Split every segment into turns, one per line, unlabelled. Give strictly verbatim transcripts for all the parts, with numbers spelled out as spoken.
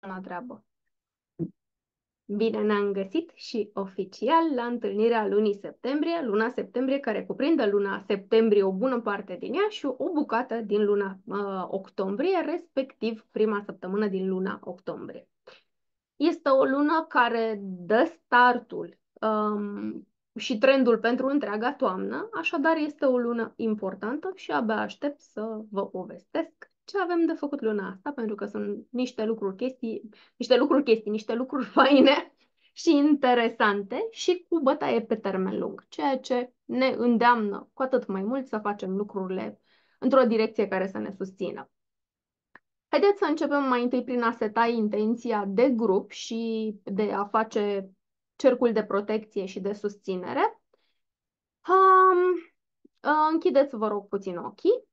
la treabă. Bine ne-am găsit și oficial la întâlnirea lunii septembrie, luna septembrie care cuprinde luna septembrie o bună parte din ea și o bucată din luna uh, octombrie, respectiv prima săptămână din luna octombrie. Este o lună care dă startul um, și trendul pentru întreaga toamnă, așadar este o lună importantă și abia aștept să vă povestesc ce avem de făcut luna asta, pentru că sunt niște lucruri, chestii, niște lucruri, chestii, niște lucruri faine și interesante și cu bătaie pe termen lung, ceea ce ne îndeamnă cu atât mai mult să facem lucrurile într-o direcție care să ne susțină. Haideți să începem mai întâi prin a seta intenția de grup și de a face cercul de protecție și de susținere. Um, închideți, vă rog, puțin ochii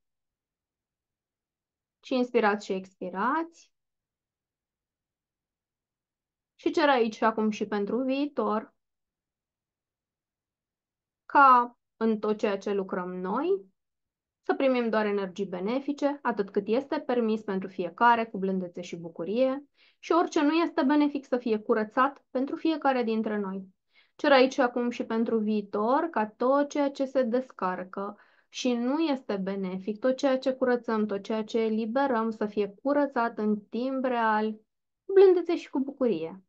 și inspirați și expirați. Și cer aici și acum și pentru viitor, ca în tot ceea ce lucrăm noi, să primim doar energii benefice, atât cât este permis pentru fiecare, cu blândețe și bucurie, și orice nu este benefic să fie curățat pentru fiecare dintre noi. Cer aici acum și pentru viitor, ca tot ceea ce se descarcă și nu este benefic, tot ceea ce curățăm, tot ceea ce eliberăm, să fie curățat în timp real, cu blândețe și cu bucurie.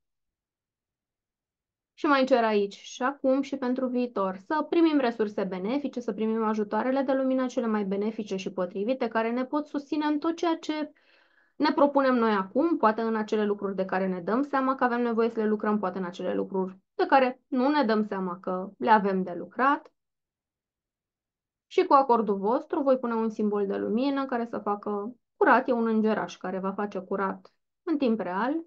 Și mai cer aici și acum și pentru viitor să primim resurse benefice, să primim ajutoarele de lumină cele mai benefice și potrivite, care ne pot susține în tot ceea ce ne propunem noi acum, poate în acele lucruri de care ne dăm seama că avem nevoie să le lucrăm, poate în acele lucruri de care nu ne dăm seama că le avem de lucrat. Și cu acordul vostru voi pune un simbol de lumină care să facă curat, e un îngeraș care va face curat în timp real.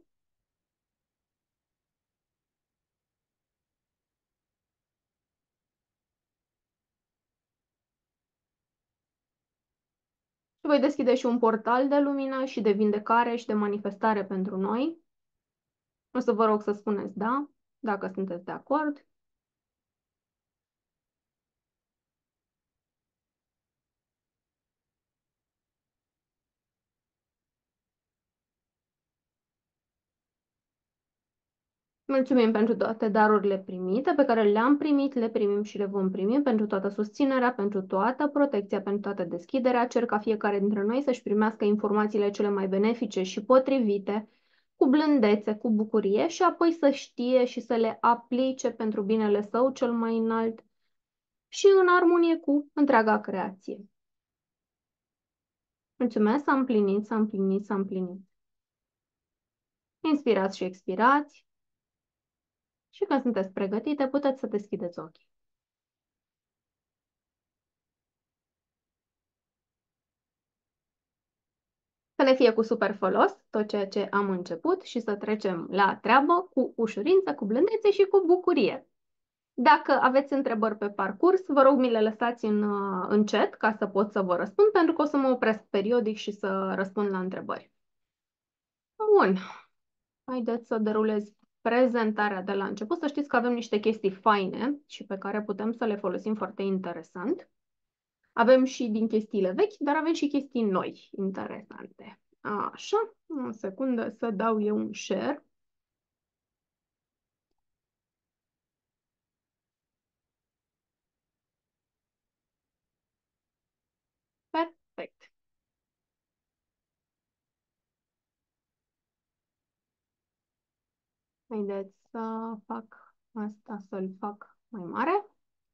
Și voi deschide și un portal de lumină și de vindecare și de manifestare pentru noi. O să vă rog să spuneți da, dacă sunteți de acord. Mulțumim pentru toate darurile primite, pe care le-am primit, le primim și le vom primi, pentru toată susținerea, pentru toată protecția, pentru toată deschiderea. Cer ca fiecare dintre noi să-și primească informațiile cele mai benefice și potrivite, cu blândețe, cu bucurie și apoi să știe și să le aplice pentru binele său cel mai înalt și în armonie cu întreaga creație. Mulțumesc, s-a împlinit, s-a împlinit, s-a împlinit. Inspirați și expirați și când sunteți pregătite, puteți să deschideți ochii. Să ne fie cu super folos tot ceea ce am început și să trecem la treabă cu ușurință, cu blândețe și cu bucurie. Dacă aveți întrebări pe parcurs, vă rog mi le lăsați în, uh, în chat ca să pot să vă răspund, pentru că o să mă opresc periodic și să răspund la întrebări. Bun, haideți să derulez prezentarea de la început. Să știți că avem niște chestii faine și pe care putem să le folosim foarte interesant. Avem și din chestiile vechi, dar avem și chestii noi interesante. Așa, o secundă să dau eu un share. Perfect. Haideți să fac asta, să-l fac mai mare.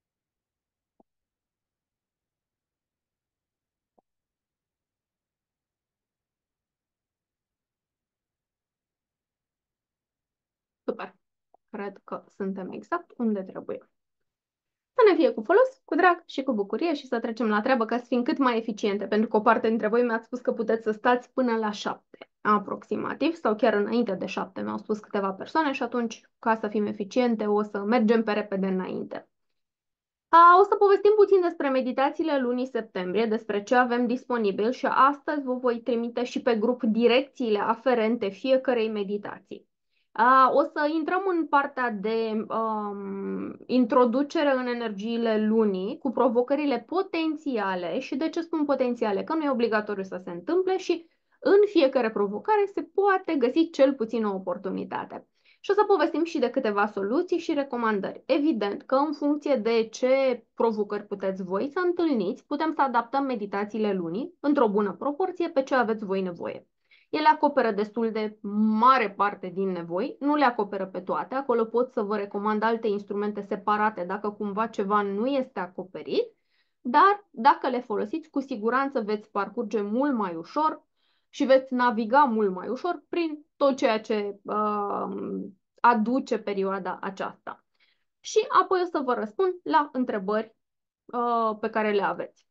Super. Cred că suntem exact unde trebuie. Să ne fie cu folos, cu drag și cu bucurie și să trecem la treabă ca să fim cât mai eficiente, pentru că o parte dintre voi mi-ați spus că puteți să stați până la șapte, aproximativ, sau chiar înainte de șapte, mi-au spus câteva persoane și atunci, ca să fim eficiente, o să mergem pe repede înainte. A, o să povestim puțin despre meditațiile lunii septembrie, despre ce avem disponibil și astăzi vă voi trimite și pe grup direcțiile aferente fiecărei meditații. A, o să intrăm în partea de um, introducere în energiile lunii cu provocările potențiale și de ce spun potențiale? Că nu e obligatoriu să se întâmple și în fiecare provocare se poate găsi cel puțin o oportunitate. Și o să povestim și de câteva soluții și recomandări. Evident că în funcție de ce provocări puteți voi să întâlniți, putem să adaptăm meditațiile lunii într-o bună proporție pe ce aveți voi nevoie. Ele acoperă destul de mare parte din nevoi, nu le acoperă pe toate, acolo pot să vă recomand alte instrumente separate dacă cumva ceva nu este acoperit, dar dacă le folosiți, cu siguranță veți parcurge mult mai ușor și veți naviga mult mai ușor prin tot ceea ce uh, aduce perioada aceasta. Și apoi o să vă răspund la întrebări uh, pe care le aveți.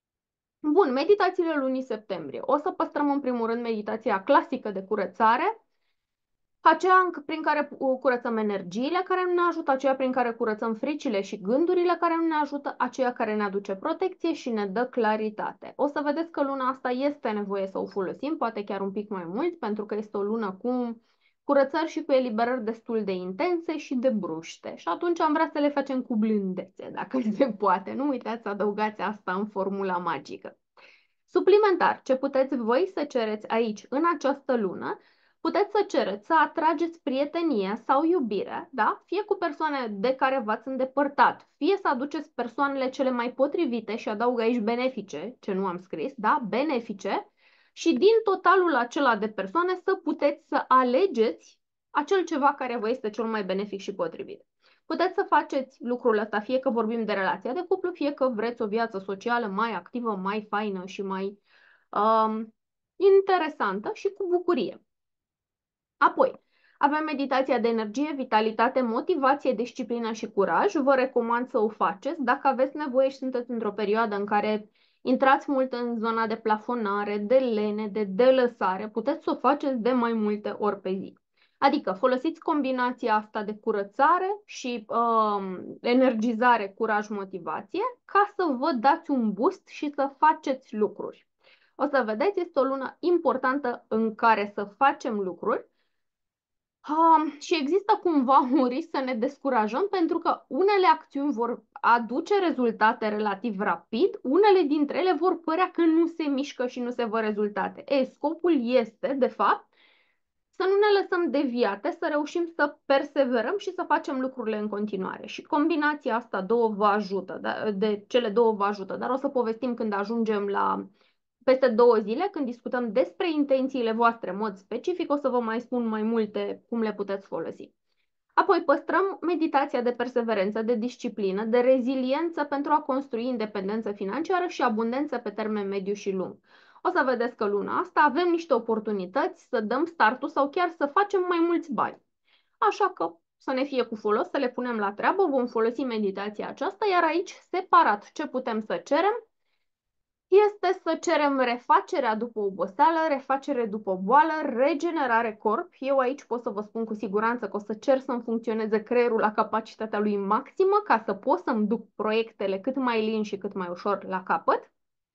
Bun, meditațiile lunii septembrie. O să păstrăm în primul rând meditația clasică de curățare, aceea prin care curățăm energiile care ne ajută, aceea prin care curățăm fricile și gândurile care ne ajută, aceea care ne aduce protecție și ne dă claritate. O să vedeți că luna asta este nevoie să o folosim, poate chiar un pic mai mult, pentru că este o lună cu curățări și cu eliberări destul de intense și de bruște. Și atunci am vrea să le facem cu blândețe, dacă se poate. Nu uitați să adăugați asta în formula magică. Suplimentar, ce puteți voi să cereți aici, în această lună, puteți să cereți să atrageți prietenie sau iubire, da? Fie cu persoane de care v-ați îndepărtat, fie să aduceți persoanele cele mai potrivite și adaug aici benefice, ce nu am scris, da? Benefice, și din totalul acela de persoane să puteți să alegeți acel ceva care vă este cel mai benefic și potrivit. Puteți să faceți lucrul ăsta, fie că vorbim de relația de cuplu, fie că vreți o viață socială mai activă, mai faină și mai um, interesantă și cu bucurie. Apoi, avem meditația de energie, vitalitate, motivație, disciplină și curaj. Vă recomand să o faceți. Dacă aveți nevoie și sunteți într-o perioadă în care intrați mult în zona de plafonare, de lene, de delăsare, puteți să o faceți de mai multe ori pe zi. Adică folosiți combinația asta de curățare și uh, energizare, curaj, motivație, ca să vă dați un boost și să faceți lucruri. O să vedeți, este o lună importantă în care să facem lucruri. Um, și există cumva un risc să ne descurajăm pentru că unele acțiuni vor aduce rezultate relativ rapid, unele dintre ele vor părea că nu se mișcă și nu se văd rezultate. E, scopul este, de fapt, să nu ne lăsăm deviate, să reușim să perseverăm și să facem lucrurile în continuare. Și combinația asta două vă ajută, da? De cele două vă ajută, dar o să povestim când ajungem la peste două zile, când discutăm despre intențiile voastre în mod specific, o să vă mai spun mai multe cum le puteți folosi. Apoi păstrăm meditația de perseverență, de disciplină, de reziliență pentru a construi independență financiară și abundență pe termen mediu și lung. O să vedeți că luna asta avem niște oportunități să dăm startul sau chiar să facem mai mulți bani. Așa că să ne fie cu folos, să le punem la treabă, vom folosi meditația aceasta, iar aici, separat, ce putem să cerem? Este să cerem refacerea după oboseală, refacere după boală, regenerare corp. Eu aici pot să vă spun cu siguranță că o să cer să-mi funcționeze creierul la capacitatea lui maximă ca să pot să-mi duc proiectele cât mai lin și cât mai ușor la capăt.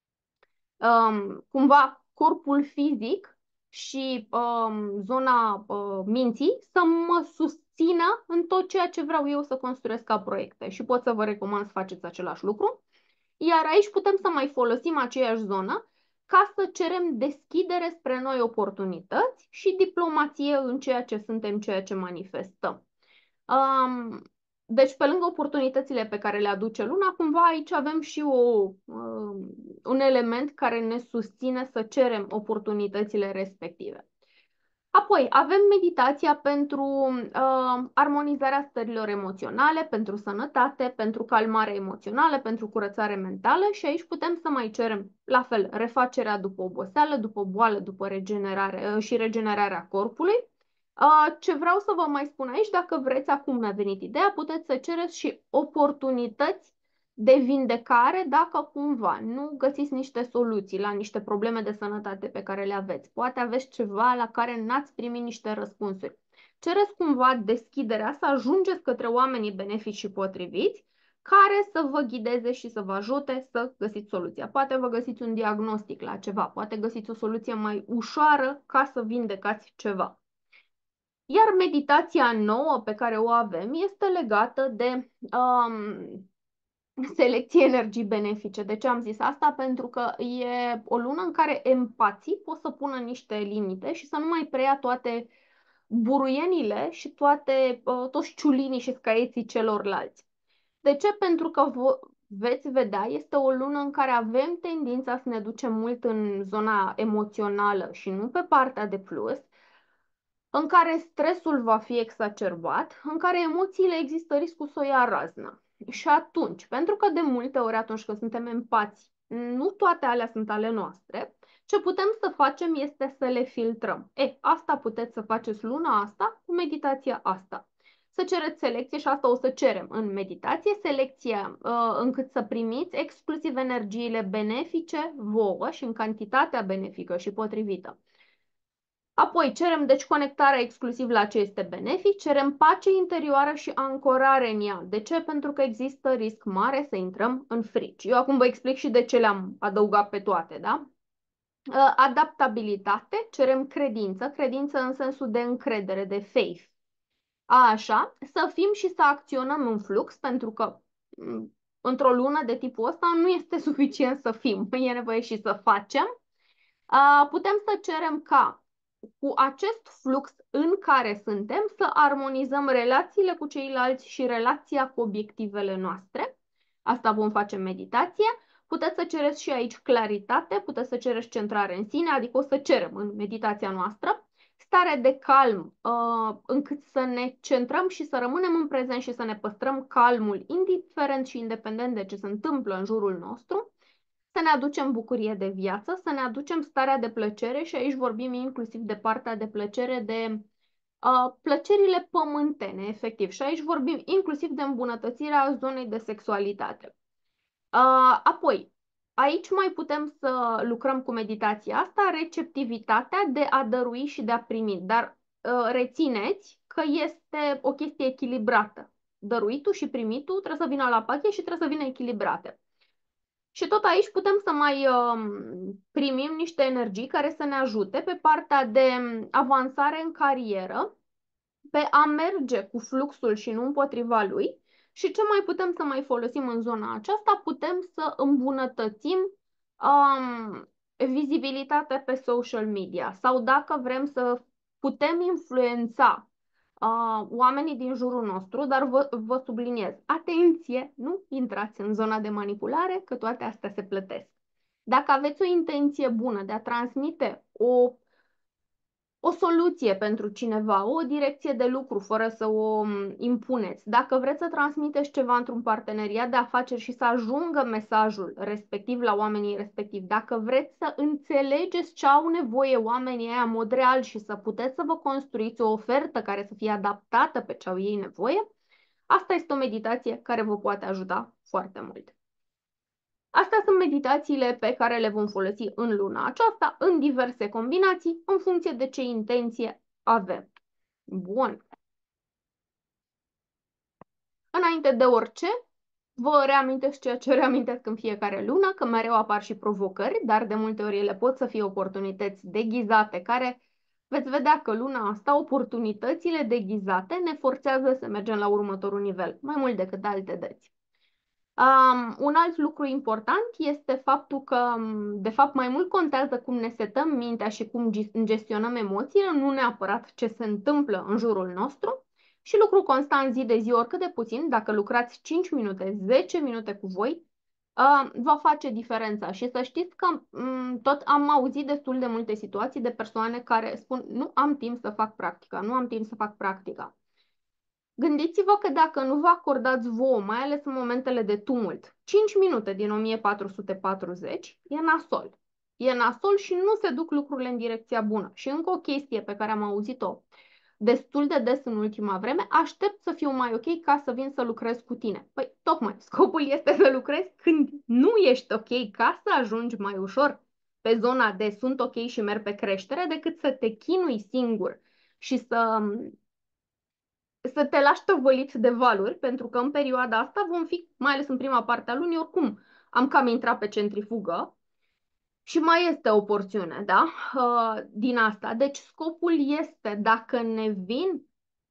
Um, cumva corpul fizic și um, zona uh, minții să mă susțină în tot ceea ce vreau eu să construiesc ca proiecte și pot să vă recomand să faceți același lucru. Iar aici putem să mai folosim aceeași zonă ca să cerem deschidere spre noi oportunități și diplomație în ceea ce suntem, ceea ce manifestăm. Um, deci, pe lângă oportunitățile pe care le aduce luna, cumva aici avem și o, um, un element care ne susține să cerem oportunitățile respective. Apoi, avem meditația pentru uh, armonizarea stărilor emoționale, pentru sănătate, pentru calmare emoțională, pentru curățare mentală și aici putem să mai cerem, la fel, refacerea după oboseală, după boală, după regenerare uh, și regenerarea corpului. Uh, ce vreau să vă mai spun aici, dacă vreți, acum mi-a venit ideea, puteți să cereți și oportunități de vindecare dacă cumva nu găsiți niște soluții la niște probleme de sănătate pe care le aveți. Poate aveți ceva la care n-ați primit niște răspunsuri. Cereți cumva deschiderea să ajungeți către oamenii benefici și potriviți care să vă ghideze și să vă ajute să găsiți soluția. Poate vă găsiți un diagnostic la ceva, poate găsiți o soluție mai ușoară ca să vindecați ceva. Iar meditația nouă pe care o avem este legată de um, selecție energii benefice. De ce am zis asta? Pentru că e o lună în care empații pot să pună niște limite și să nu mai preia toate buruienile și toate, uh, toți ciulinii și scaieții celorlalți. De ce? Pentru că vo- veți vedea, este o lună în care avem tendința să ne ducem mult în zona emoțională și nu pe partea de plus, în care stresul va fi exacerbat, în care emoțiile există riscul să o ia raznă. Și atunci, pentru că de multe ori atunci când suntem empați, nu toate alea sunt ale noastre, ce putem să facem este să le filtrăm. E, asta puteți să faceți luna asta cu meditația asta. Să cereți selecție și asta o să cerem în meditație, selecție uh, încât să primiți exclusiv energiile benefice vouă și în cantitatea benefică și potrivită. Apoi cerem deci conectarea exclusiv la ce este benefic, cerem pace interioară și ancorare în ea. De ce? Pentru că există risc mare să intrăm în frici. Eu acum vă explic și de ce le-am adăugat pe toate, da? Uh, Adaptabilitate, cerem credință, credință în sensul de încredere, de faith. Așa, să fim și să acționăm în flux, pentru că mm, într-o lună de tipul ăsta nu este suficient să fim, e nevoie și să facem. Uh, Putem să cerem ca cu acest flux în care suntem să armonizăm relațiile cu ceilalți și relația cu obiectivele noastre. Asta vom face în meditație. Puteți să cereți și aici claritate, puteți să cereți centrare în sine, adică o să cerem în meditația noastră stare de calm, uh, încât să ne centrăm și să rămânem în prezent și să ne păstrăm calmul, indiferent și independent de ce se întâmplă în jurul nostru, să ne aducem bucurie de viață, să ne aducem starea de plăcere și aici vorbim inclusiv de partea de plăcere, de uh, plăcerile pământene, efectiv. Și aici vorbim inclusiv de îmbunătățirea zonei de sexualitate. Uh, apoi, aici mai putem să lucrăm cu meditația asta, receptivitatea de a dărui și de a primi, dar uh, rețineți că este o chestie echilibrată. Dăruitul și primitul trebuie să vină la pachet și trebuie să vină echilibrate. Și tot aici putem să mai um, primim niște energii care să ne ajute pe partea de avansare în carieră, pe a merge cu fluxul și nu împotriva lui. Și ce mai putem să mai folosim în zona aceasta? Putem să îmbunătățim um, vizibilitatea pe social media sau dacă vrem să putem influența uh, oamenii din jurul nostru, dar vă, vă subliniez, atenție, nu intrați în zona de manipulare, că toate astea se plătesc. Dacă aveți o intenție bună de a transmite o o soluție pentru cineva, o direcție de lucru fără să o m, impuneți. Dacă vreți să transmiteți ceva într-un parteneriat de afaceri și să ajungă mesajul respectiv la oamenii respectivi, dacă vreți să înțelegeți ce au nevoie oamenii aia în mod real și să puteți să vă construiți o ofertă care să fie adaptată pe ce au ei nevoie, asta este o meditație care vă poate ajuta foarte mult. Astea sunt meditațiile pe care le vom folosi în luna aceasta, în diverse combinații, în funcție de ce intenție avem. Bun. Înainte de orice, vă reamintesc ceea ce reamintesc în fiecare lună, că mereu apar și provocări, dar de multe ori ele pot să fie oportunități deghizate, care veți vedea că luna asta, oportunitățile deghizate ne forțează să mergem la următorul nivel, mai mult decât alte dăți. Um, un alt lucru important este faptul că, um, de fapt, mai mult contează cum ne setăm mintea și cum gestionăm emoțiile, nu neapărat ce se întâmplă în jurul nostru. Și lucru constant zi de zi, oricât de puțin, dacă lucrați cinci minute, zece minute cu voi, uh, va face diferența. Și să știți că um, tot am auzit destul de multe situații de persoane care spun nu am timp să fac practica, nu am timp să fac practica. Gândiți-vă că dacă nu vă acordați vouă, mai ales în momentele de tumult, cinci minute din o mie patru sute patruzeci, e nasol. E nasol și nu se duc lucrurile în direcția bună. Și încă o chestie pe care am auzit-o destul de des în ultima vreme, aștept să fiu mai ok ca să vin să lucrez cu tine. Păi, tocmai, scopul este să lucrezi când nu ești ok ca să ajungi mai ușor pe zona de sunt ok și merg pe creștere, decât să te chinui singur și să să te lași tăvălit de valuri, pentru că în perioada asta vom fi, mai ales în prima parte a lunii, oricum am cam intrat pe centrifugă și mai este o porțiune, da, uh, din asta. Deci scopul este, dacă ne vin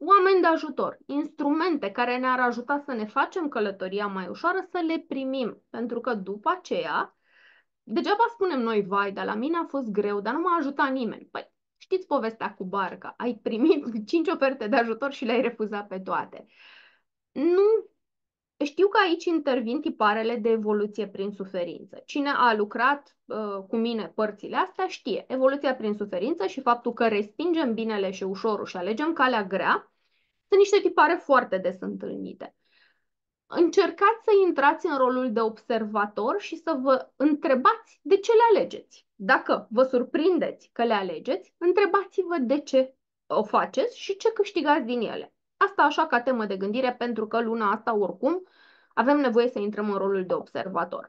oameni de ajutor, instrumente care ne-ar ajuta să ne facem călătoria mai ușoară, să le primim. Pentru că după aceea, degeaba spunem noi, vai, dar la mine a fost greu, dar nu m-a ajutat nimeni. Păi, știți povestea cu barca. Ai primit cinci oferte de ajutor și le-ai refuzat pe toate. Nu. Știu că aici intervin tiparele de evoluție prin suferință. Cine a lucrat uh, cu mine părțile astea știe. Evoluția prin suferință și faptul că respingem binele și ușorul și alegem calea grea sunt niște tipare foarte des întâlnite. Încercați să intrați în rolul de observator și să vă întrebați de ce le alegeți. Dacă vă surprindeți că le alegeți, întrebați-vă de ce o faceți și ce câștigați din ele. Asta așa ca temă de gândire, pentru că luna asta oricum avem nevoie să intrăm în rolul de observator.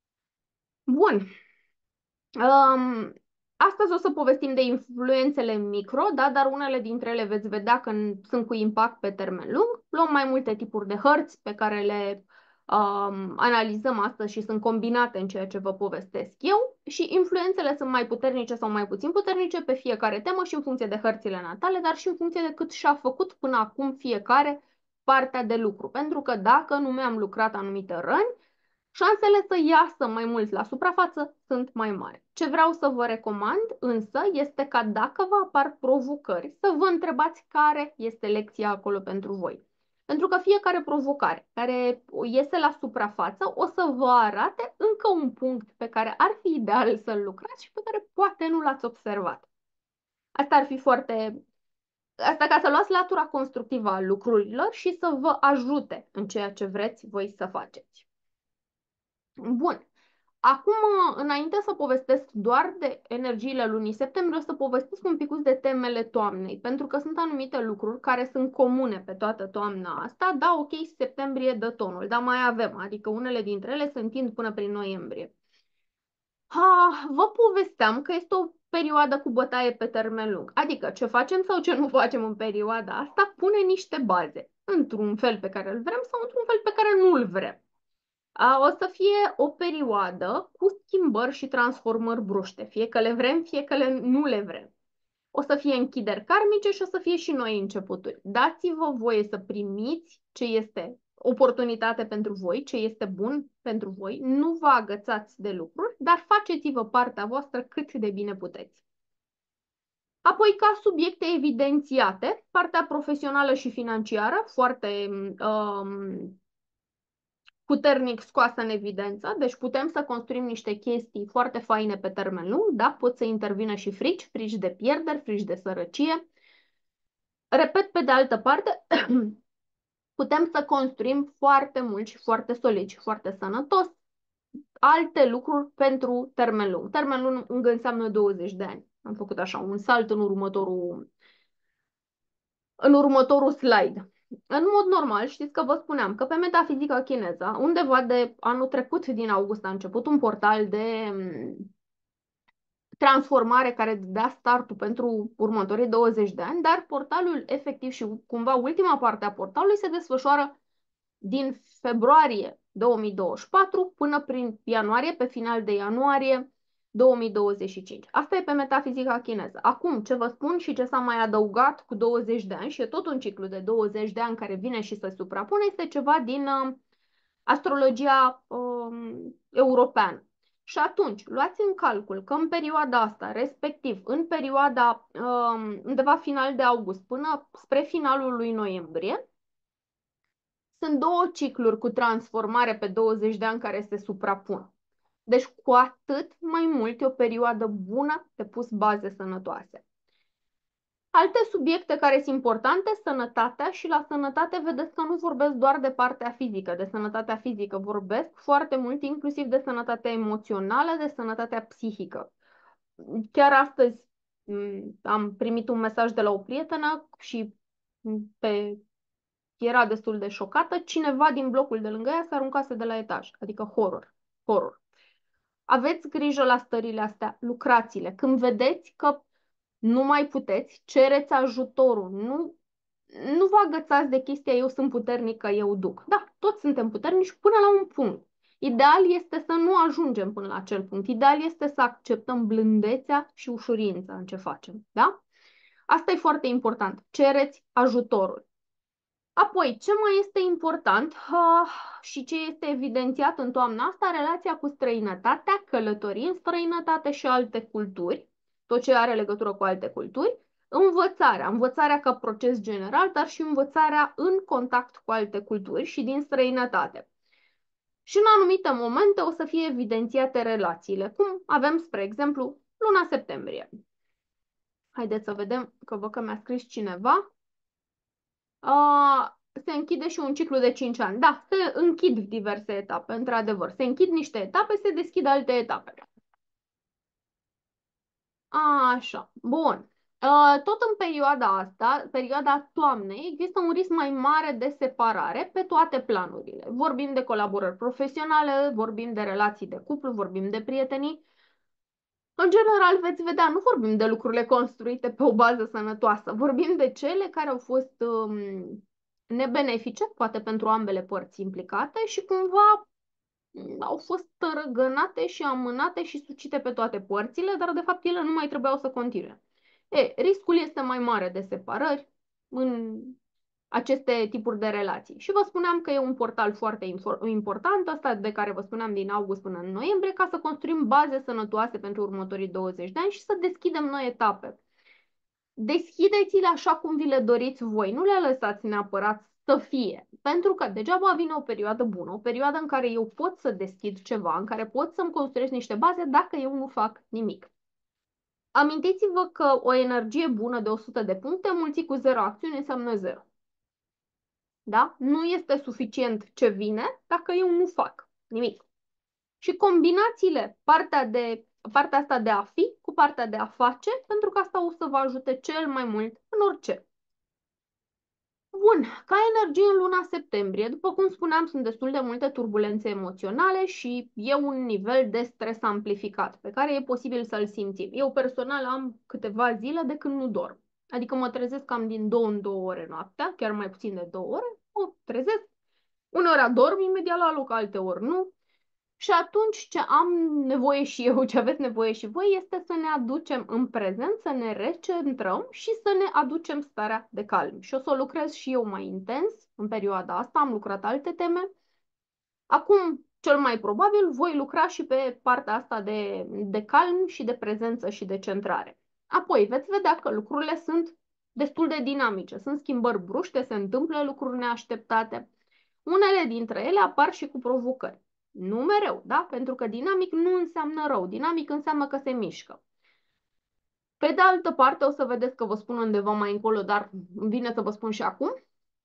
Bun. Um, Astăzi o să povestim de influențele micro, da? Dar unele dintre ele veți vedea că sunt cu impact pe termen lung. Luăm mai multe tipuri de hărți pe care le um, analizăm astăzi și sunt combinate în ceea ce vă povestesc eu și influențele sunt mai puternice sau mai puțin puternice pe fiecare temă și în funcție de hărțile natale, dar și în funcție de cât și-a făcut până acum fiecare partea de lucru. Pentru că dacă nu mi-am lucrat anumite răni, șansele să iasă mai mult la suprafață sunt mai mari. Ce vreau să vă recomand însă este ca dacă vă apar provocări, să vă întrebați care este lecția acolo pentru voi. Pentru că fiecare provocare care iese la suprafață o să vă arate încă un punct pe care ar fi ideal să-l lucrați și pe care poate nu l-ați observat. Asta ar fi foarte... Asta ca să luați latura constructivă a lucrurilor și să vă ajute în ceea ce vreți voi să faceți. Bun. Acum, înainte să povestesc doar de energiile lunii septembrie, o să povestesc un pic de temele toamnei, pentru că sunt anumite lucruri care sunt comune pe toată toamna asta. Da, ok, septembrie dă tonul, dar mai avem, adică unele dintre ele se întind până prin noiembrie. Ha, vă povesteam că este o perioadă cu bătaie pe termen lung, adică ce facem sau ce nu facem în perioada asta pune niște baze, într-un fel pe care îl vrem sau într-un fel pe care nu îl vrem. O să fie o perioadă cu schimbări și transformări bruște, fie că le vrem, fie că le, nu le vrem. O să fie închideri karmice și o să fie și noi începuturi. Dați-vă voie să primiți ce este oportunitate pentru voi, ce este bun pentru voi, nu vă agățați de lucruri, dar faceți-vă partea voastră cât de bine puteți. Apoi, ca subiecte evidențiate, partea profesională și financiară, foarte um, puternic scoasă în evidență, deci putem să construim niște chestii foarte faine pe termen lung, da? Pot să intervină și frici, frici de pierderi, frici de sărăcie. Repet, pe de altă parte, putem să construim foarte mult și foarte solid și foarte sănătos alte lucruri pentru termen lung. Termen lung înseamnă douăzeci de ani. Am făcut așa un salt în următorul, în următorul slide. În mod normal, știți că vă spuneam că pe metafizica chineză, undeva de anul trecut, din august, a început un portal de transformare care dea startul pentru următorii douăzeci de ani, dar portalul efectiv și cumva ultima parte a portalului se desfășoară din februarie două mii douăzeci și patru până prin ianuarie, pe final de ianuarie două mii douăzeci și cinci. Asta e pe metafizica chineză. Acum, ce vă spun și ce s-a mai adăugat cu douăzeci de ani, și e tot un ciclu de douăzeci de ani care vine și se suprapune, este ceva din uh, astrologia uh, europeană. Și atunci, luați în calcul că în perioada asta, respectiv în perioada uh, undeva final de august până spre finalul lui noiembrie, sunt două cicluri cu transformare pe douăzeci de ani care se suprapun. Deci cu atât mai mult e o perioadă bună de pus baze sănătoase. Alte subiecte care sunt importante, sănătatea, și la sănătate vedeți că nu vorbesc doar de partea fizică, de sănătatea fizică, vorbesc foarte mult inclusiv de sănătatea emoțională, de sănătatea psihică. Chiar astăzi am primit un mesaj de la o prietenă și pe era destul de șocată, cineva din blocul de lângă ea se aruncase de la etaj, adică horror, horror. Aveți grijă la stările astea, lucrați-le. Când vedeți că nu mai puteți, cereți ajutorul. Nu, nu vă agățați de chestia eu sunt puternică, eu duc. Da, toți suntem puternici până la un punct. Ideal este să nu ajungem până la acel punct. Ideal este să acceptăm blândețea și ușurința în ce facem. Da? Asta e foarte important. Cereți ajutorul. Apoi, ce mai este important uh, și ce este evidențiat în toamna asta, relația cu străinătatea, călătorii în străinătate și alte culturi, tot ce are legătură cu alte culturi, învățarea, învățarea ca proces general, dar și învățarea în contact cu alte culturi și din străinătate. Și în anumite momente o să fie evidențiate relațiile, cum avem, spre exemplu, luna septembrie. Haideți să vedem, că văd că mi-a scris cineva. Uh, se închide și un ciclu de cinci ani. Da, se închid diverse etape, într-adevăr. Se închid niște etape, se deschid alte etape. Așa, bun. Uh, tot în perioada asta, perioada toamnei, există un risc mai mare de separare pe toate planurile. Vorbim de colaborări profesionale, vorbim de relații de cuplu, vorbim de prietenii. În general, veți vedea, nu vorbim de lucrurile construite pe o bază sănătoasă, vorbim de cele care au fost um, nebenefice, poate pentru ambele părți implicate și cumva mm, au fost tărăgănate și amânate și sucite pe toate părțile, dar de fapt ele nu mai trebuiau să continue. E, riscul este mai mare de separări în aceste tipuri de relații. Și vă spuneam că e un portal foarte important, ăsta de care vă spuneam din august până în noiembrie, ca să construim baze sănătoase pentru următorii douăzeci de ani și să deschidem noi etape. Deschideți-le așa cum vi le doriți voi, nu le lăsați neapărat să fie, pentru că degeaba vine o perioadă bună, o perioadă în care eu pot să deschid ceva, în care pot să-mi construiesc niște baze dacă eu nu fac nimic. Amintiți-vă că o energie bună de o sută de puncte mulțit cu zero acțiuni înseamnă zero. Da? Nu este suficient ce vine dacă eu nu fac nimic. Și combinațiile, partea, de, partea asta de a fi cu partea de a face, pentru că asta o să vă ajute cel mai mult în orice. Bun, ca energie în luna septembrie, după cum spuneam, sunt destul de multe turbulențe emoționale și e un nivel de stres amplificat, pe care e posibil să-l simțim. Eu personal am câteva zile de când nu dorm. Adică mă trezesc cam din două în două ore noaptea, chiar mai puțin de două ore, mă trezesc. Uneori adorm imediat la loc, alte ori nu. Și atunci ce am nevoie și eu, ce aveți nevoie și voi, este să ne aducem în prezent, să ne recentrăm și să ne aducem starea de calm. Și o să o lucrez și eu mai intens în perioada asta, am lucrat alte teme. Acum, cel mai probabil, voi lucra și pe partea asta de, de calm și de prezență și de centrare. Apoi, veți vedea că lucrurile sunt destul de dinamice, sunt schimbări bruște, se întâmplă lucruri neașteptate. Unele dintre ele apar și cu provocări. Nu mereu, da? Pentru că dinamic nu înseamnă rău. Dinamic înseamnă că se mișcă. Pe de altă parte, o să vedeți că vă spun undeva mai încolo, dar îmi vine să vă spun și acum.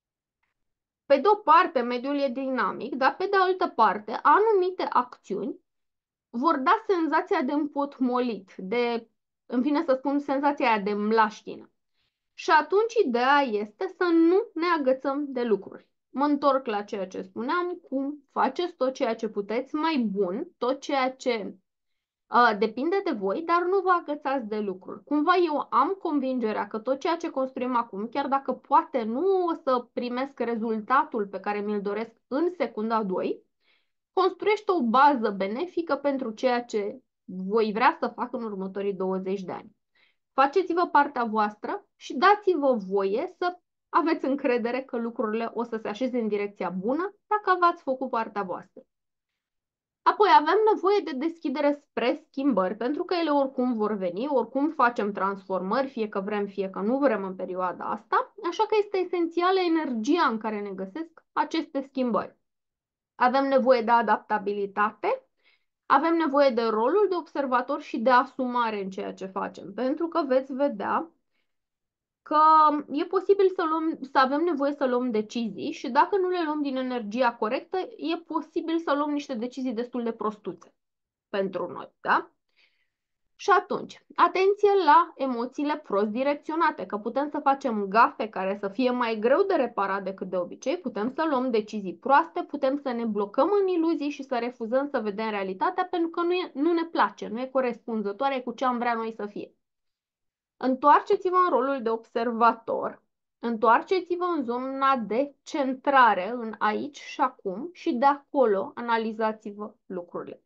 Pe de o parte, mediul e dinamic, dar pe de altă parte, anumite acțiuni vor da senzația de împotmolit, de, în fine să spun, senzația aia de mlaștină. Și atunci ideea este să nu ne agățăm de lucruri. Mă întorc la ceea ce spuneam, cum faceți tot ceea ce puteți mai bun, tot ceea ce uh, depinde de voi, dar nu vă agățați de lucruri. Cumva eu am convingerea că tot ceea ce construim acum, chiar dacă poate nu o să primesc rezultatul pe care mi-l doresc în secunda doi, construiește o bază benefică pentru ceea ce voi vrea să fac în următorii douăzeci de ani. Faceți-vă partea voastră și dați-vă voie să aveți încredere că lucrurile o să se așeze în direcția bună dacă v-ați făcut partea voastră. Apoi avem nevoie de deschidere spre schimbări, pentru că ele oricum vor veni, oricum facem transformări, fie că vrem, fie că nu vrem în perioada asta, așa că este esențială energia în care ne găsesc aceste schimbări. Avem nevoie de adaptabilitate, avem nevoie de rolul de observator și de asumare în ceea ce facem, pentru că veți vedea că e posibil să, luăm, să avem nevoie să luăm decizii și dacă nu le luăm din energia corectă, e posibil să luăm niște decizii destul de prostuțe pentru noi, da? Și atunci, atenție la emoțiile prost direcționate, că putem să facem gafe care să fie mai greu de reparat decât de obicei, putem să luăm decizii proaste, putem să ne blocăm în iluzii și să refuzăm să vedem realitatea pentru că nu, e, nu ne place, nu e corespunzătoare cu ce am vrea noi să fie. Întoarceți-vă în rolul de observator, întoarceți-vă în zona de centrare, în aici și acum și de acolo analizați-vă lucrurile.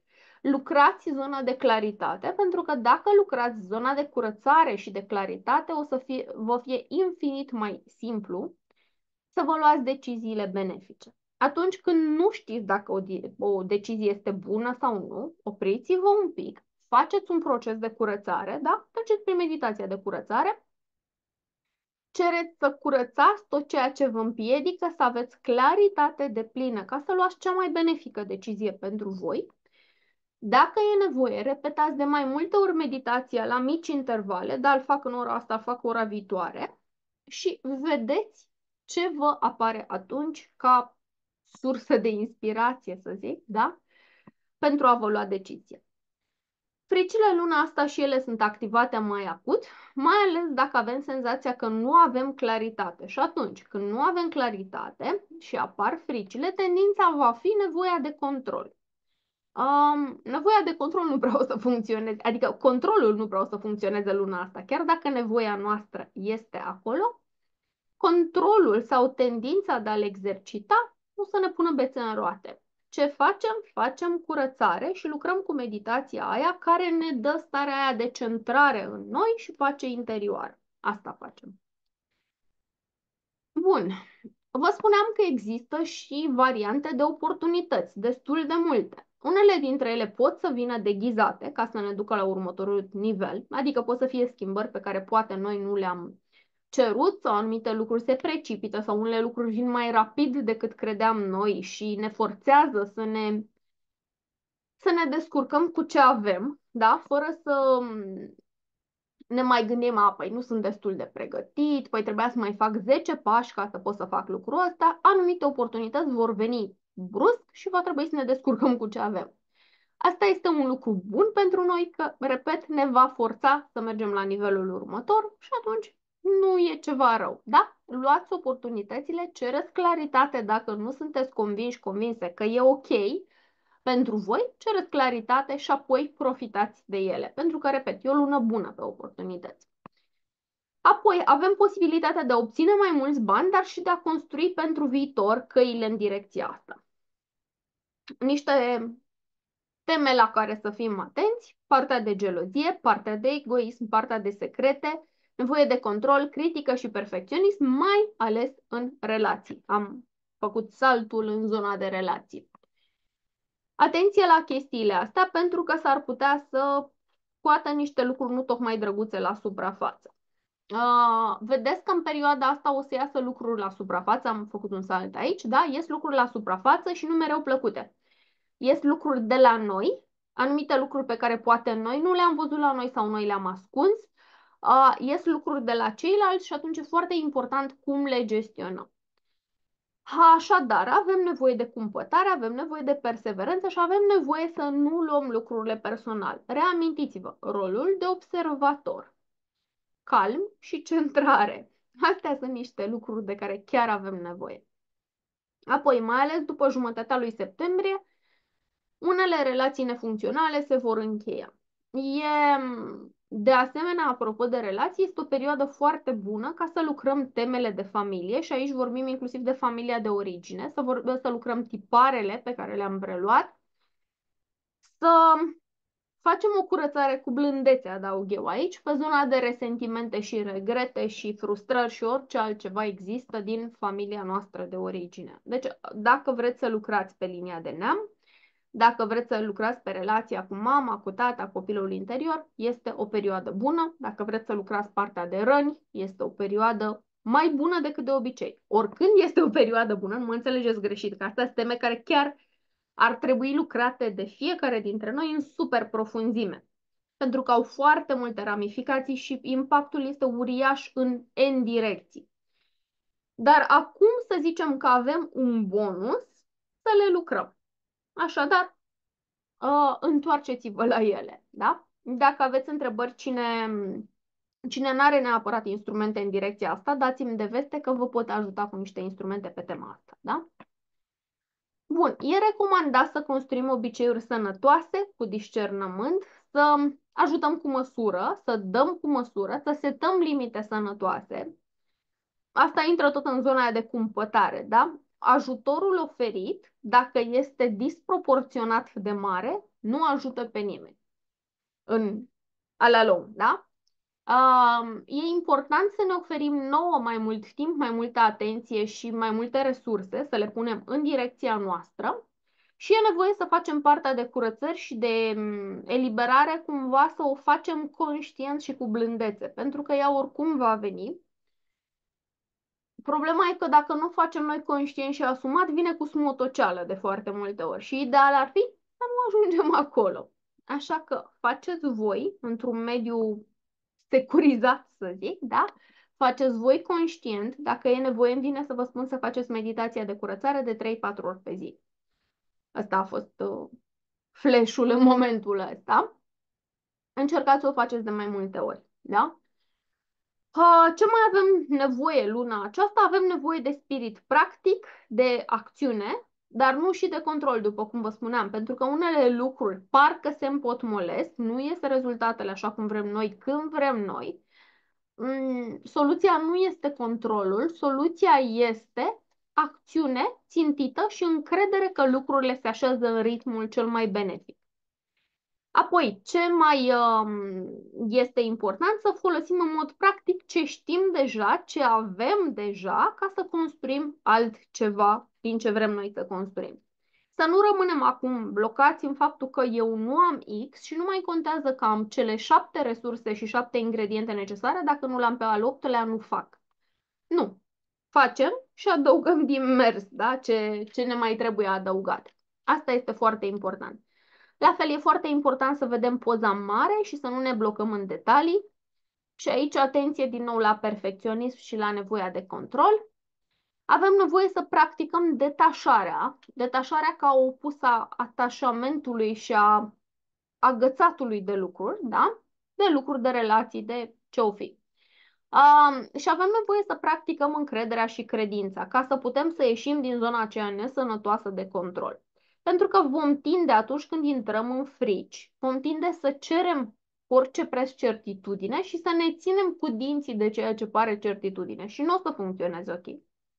lucrați zona de claritate, pentru că dacă lucrați zona de curățare și de claritate, o să fie, vă fie infinit mai simplu să vă luați deciziile benefice. Atunci când nu știți dacă o, o decizie este bună sau nu, opriți-vă un pic, faceți un proces de curățare, da? Faceți prin meditația de curățare, cereți să curățați tot ceea ce vă împiedică, să aveți claritate deplină ca să luați cea mai benefică decizie pentru voi. Dacă e nevoie, repetați de mai multe ori meditația la mici intervale, dar îl fac în ora asta, îl fac ora viitoare și vedeți ce vă apare atunci ca sursă de inspirație, să zic, da? Pentru a vă lua decizia. Fricile în luna asta și ele sunt activate mai acut, mai ales dacă avem senzația că nu avem claritate. Și atunci, când nu avem claritate și apar fricile, tendința va fi nevoia de control. Um, nevoia de control nu prea o să funcționeze, adică controlul nu prea o să funcționeze luna asta. Chiar dacă nevoia noastră este acolo, controlul sau tendința de a-l exercita o să ne pună bețe în roate. Ce facem? Facem curățare și lucrăm cu meditația aia care ne dă starea aia de centrare în noi și pace interioară. Asta facem. Bun. Vă spuneam că există și variante de oportunități, destul de multe. Unele dintre ele pot să vină deghizate ca să ne ducă la următorul nivel, adică pot să fie schimbări pe care poate noi nu le-am cerut sau anumite lucruri se precipită sau unele lucruri vin mai rapid decât credeam noi și ne forțează să ne, să ne descurcăm cu ce avem, da? Fără să ne mai gândim, a, păi nu sunt destul de pregătit, păi trebuia să mai fac zece pași ca să pot să fac lucrul ăsta. Anumite oportunități vor veni brusc și va trebui să ne descurcăm cu ce avem. Asta este un lucru bun pentru noi, că, repet, ne va forța să mergem la nivelul următor și atunci nu e ceva rău, da? Luați oportunitățile, cereți claritate dacă nu sunteți convinși, convinse că e ok pentru voi, cereți claritate și apoi profitați de ele, pentru că, repet, e o lună bună pe oportunități. Apoi avem posibilitatea de a obține mai mulți bani, dar și de a construi pentru viitor căile în direcția asta. Niște teme la care să fim atenți: partea de gelozie, partea de egoism, partea de secrete, nevoie de control, critică și perfecționism, mai ales în relații. Am făcut saltul în zona de relații. Atenție la chestiile astea, pentru că s-ar putea să scoată niște lucruri nu tocmai drăguțe la suprafață. Uh, vedeți că în perioada asta o să iasă lucruri la suprafață, am făcut un salt aici, da? Ies lucruri la suprafață și nu mereu plăcute. Ies lucruri de la noi, anumite lucruri pe care poate noi nu le-am văzut la noi sau noi le-am ascuns. Uh, ies lucruri de la ceilalți și atunci e foarte important cum le gestionăm. Așadar, avem nevoie de cumpătare, avem nevoie de perseverență și avem nevoie să nu luăm lucrurile personal. Reamintiți-vă rolul de observator, calm și centrare. Astea sunt niște lucruri de care chiar avem nevoie. Apoi, mai ales după jumătatea lui septembrie, unele relații nefuncționale se vor încheia. E, de asemenea, apropo de relații, este o perioadă foarte bună ca să lucrăm temele de familie și aici vorbim inclusiv de familia de origine, să, vor, să lucrăm tiparele pe care le-am preluat, să facem o curățare cu blândețe, adaug eu aici, pe zona de resentimente și regrete și frustrări și orice altceva există din familia noastră de origine. Deci, dacă vreți să lucrați pe linia de neam, dacă vreți să lucrați pe relația cu mama, cu tata, copilul interior, este o perioadă bună. Dacă vreți să lucrați partea de răni, este o perioadă mai bună decât de obicei. Oricând este o perioadă bună, nu mă înțelegeți greșit, că astea sunt teme care chiar ar trebui lucrate de fiecare dintre noi în super profunzime. Pentru că au foarte multe ramificații și impactul este uriaș în N direcții. Dar acum să zicem că avem un bonus să le lucrăm. Așadar, uh, întoarceți-vă la ele, da? Dacă aveți întrebări, cine, cine nu are neapărat instrumente în direcția asta, dați-mi de veste că vă pot ajuta cu niște instrumente pe tema asta, da? Bun, e recomandat să construim obiceiuri sănătoase, cu discernământ, să ajutăm cu măsură, să dăm cu măsură, să setăm limite sănătoase. Asta intră tot în zona de cumpătare, da? Ajutorul oferit, dacă este disproporționat de mare, Nu ajută pe nimeni în ala lung, da? Um, e important să ne oferim nouă mai mult timp, mai multă atenție și mai multe resurse, să le punem în direcția noastră și e nevoie să facem partea de curățări și de mm, eliberare cumva să o facem conștient și cu blândețe, pentru că ea oricum va veni. Problema e că dacă nu facem noi conștient și asumat, vine cu smotoceală de foarte multe ori și ideal ar fi să nu ajungem acolo. Așa că faceți voi într-un mediu securizat, să zic, da? Faceți voi conștient, dacă e nevoie, îmi vine să vă spun să faceți meditația de curățare de trei patru ori pe zi. Asta a fost uh, flash-ul în momentul ăsta. Încercați să o faceți de mai multe ori, da? Uh, ce mai avem nevoie luna aceasta? Avem nevoie de spirit practic, de acțiune, dar nu și de control, după cum vă spuneam, pentru că unele lucruri parcă se împotmolesc, nu iese rezultatele așa cum vrem noi, când vrem noi. Mm, soluția nu este controlul, soluția este acțiune țintită și încredere că lucrurile se așează în ritmul cel mai benefic. Apoi, ce mai um, este important? Să folosim în mod practic ce știm deja, ce avem deja, ca să construim altceva din ce vrem noi să construim. Să nu rămânem acum blocați în faptul că eu nu am X și nu mai contează că am cele șapte resurse și șapte ingrediente necesare, dacă nu l-am pe al optulea, nu fac. Nu. Facem și adăugăm din mers, da? Ce, ce ne mai trebuie adăugat. Asta este foarte important. La fel, e foarte important să vedem poza mare și să nu ne blocăm în detalii. Și aici atenție din nou la perfecționism și la nevoia de control. Avem nevoie să practicăm detașarea, detașarea ca opus a atașamentului și a agățatului de lucruri, da? De lucruri, de relații, de ce-o fi. Um, și avem nevoie să practicăm încrederea și credința ca să putem să ieșim din zona aceea nesănătoasă de control. Pentru că vom tinde atunci când intrăm în frici, vom tinde să cerem orice preț certitudine și să ne ținem cu dinții de ceea ce pare certitudine și nu o să funcționeze ok.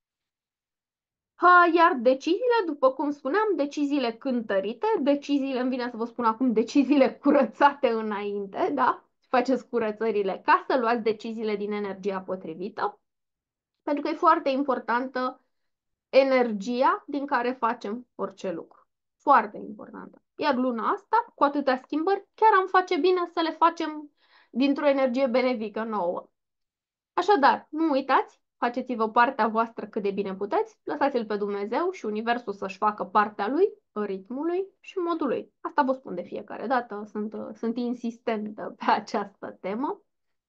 Ha, iar deciziile, după cum spuneam, deciziile cântărite, deciziile, îmi vine să vă spun acum, deciziile curățate înainte, da? Faceți curățările ca să luați deciziile din energia potrivită, pentru că e foarte importantă energia din care facem orice lucru. Foarte importantă. Iar luna asta, cu atâtea schimbări, chiar am face bine să le facem dintr-o energie benefică nouă. Așadar, nu uitați, faceți-vă partea voastră cât de bine puteți, lăsați-l pe Dumnezeu și Universul să-și facă partea lui, ritmului și modului. Asta vă spun de fiecare dată, sunt, sunt insistentă pe această temă.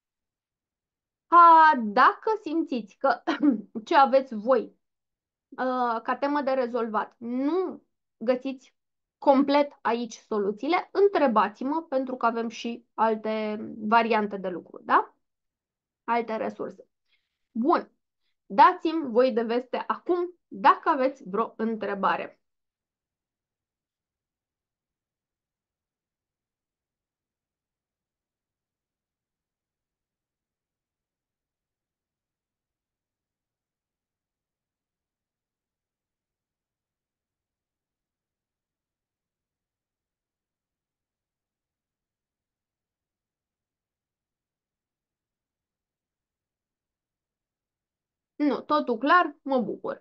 A, dacă simțiți că ce aveți voi a, ca temă de rezolvat nu găsiți complet aici soluțiile, întrebați-mă pentru că avem și alte variante de lucru, da? Alte resurse. Bun. Dați-mi voi de veste acum dacă aveți vreo întrebare. Nu, totul clar, mă bucur.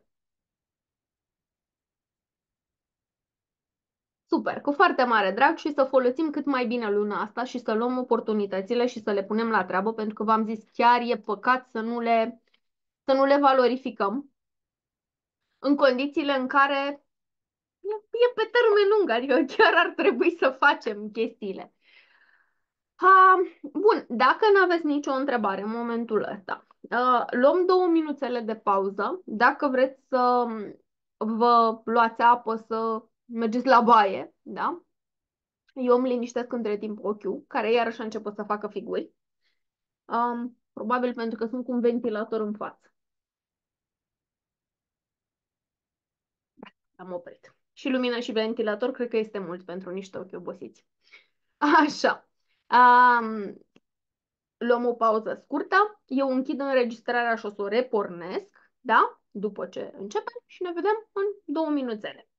Super, cu foarte mare drag și să folosim cât mai bine luna asta și să luăm oportunitățile și să le punem la treabă, pentru că v-am zis, chiar e păcat să nu le, să nu le valorificăm în condițiile în care e, e pe termen lung, adică chiar ar trebui să facem chestiile. Ha, bun, dacă nu aveți nicio întrebare în momentul ăsta, uh, luăm două minuțele de pauză. Dacă vreți să vă luați apă, să mergeți la baie, da? Eu îmi liniștesc între timp ochiul, care iarăși a început să facă figuri. Um, probabil pentru că sunt cu un ventilator în față. Am oprit. Și lumină și ventilator, cred că este mult pentru niște ochi obosiți. Așa. Um, Luăm o pauză scurtă, eu închid înregistrarea și o să o repornesc, da? După ce începem și ne vedem în două minuțele.